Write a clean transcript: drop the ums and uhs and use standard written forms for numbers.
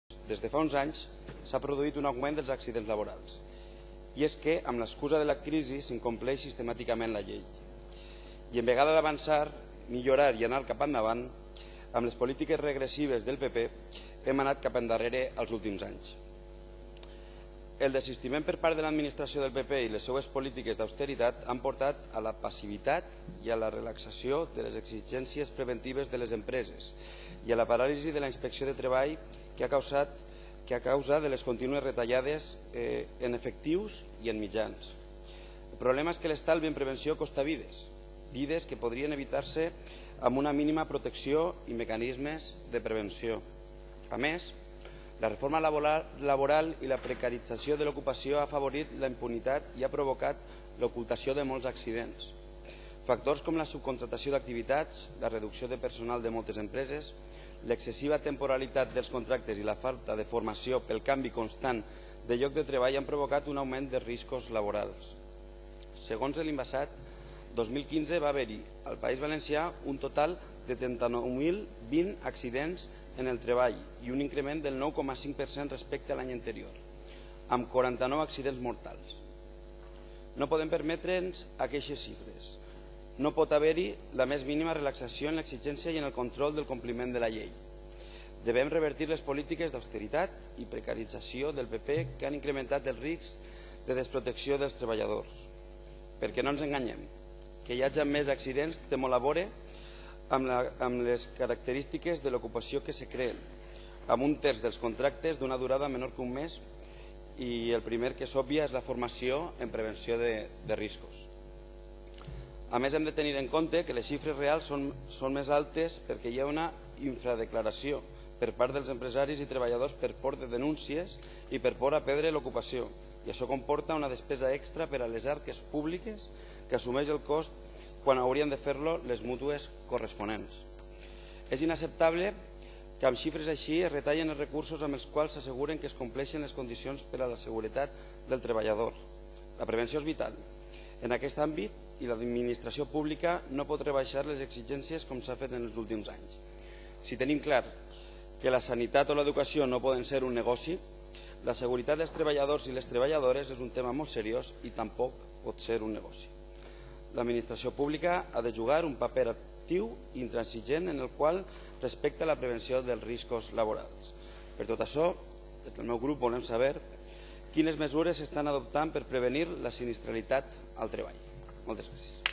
Des de fa uns anys s'ha produït un augment dels accidents laborals. I és que, amb l'excusa de la crisi, s'incompleix sistemàticament la llei. I en vegada d'avançar, millorar i anar cap endavant, amb les polítiques regressives del PP hem anat cap endarrere els últims anys. El desistiment per part de l'administració del PP i les seues polítiques d'austeritat han portat a la passivitat i a la relaxació de les exigències preventives de les empreses i a la paràlisi de la inspecció de treball que a causa de les contínues retallades en efectius i en mitjans. El problema és que l'estalvi en prevenció costa vides, vides que podrien evitar-se amb una mínima protecció i mecanismes de prevenció. A més, la reforma laboral i la precarització de l'ocupació ha afavorit la impunitat i ha provocat l'ocultació de molts accidents. Factors com la subcontratació d'activitats, la reducció de personal de moltes empreses, l'excessiva temporalitat dels contractes i la falta de formació pel canvi constant de lloc de treball han provocat un augment de riscos laborals. Segons l'Invasat, 2015 va haver-hi al País Valencià un total de 39.020 accidents en el treball i un increment del 9,5% respecte a l'any anterior, amb 49 accidents mortals. No podem permetre'ns aquestes xifres. No pot haver-hi la més mínima relaxació en l'exigència i en el control del compliment de la llei. Devem revertir les polítiques d'austeritat i precarització del PP que han incrementat el risc de desprotecció dels treballadors. Perquè no ens enganyem, que hi hagi més accidents té molt a veure amb les característiques de l'ocupació que se creen, amb un terç dels contractes d'una durada menor que un mes i el primer que s'obvia és la formació en prevenció de riscos. A més, hem de tenir en compte que les xifres reals són més altes perquè hi ha una infradeclaració per part dels empresaris i treballadors per por de denúncies i per por a perdre l'ocupació, i això comporta una despesa extra per a les arques públiques que assumeix el cost quan haurien de fer-lo les mútues corresponents. És inacceptable que amb xifres així es retallen els recursos amb els quals s'asseguren que es compleixen les condicions per a la seguretat del treballador. La prevenció és vital. En aquest àmbit, i l'administració pública no pot rebaixar les exigències com s'ha fet en els últims anys. Si tenim clar que la sanitat o l'educació no poden ser un negoci, la seguretat dels treballadors i les treballadores és un tema molt seriós i tampoc pot ser un negoci. L'administració pública ha de jugar un paper actiu i intransigent en el qual respecta la prevenció dels riscos laborals. Per tot això, des del meu grup volem saber quines mesures s'estan adoptant per prevenir la sinistralitat al treball. Moltes gràcies.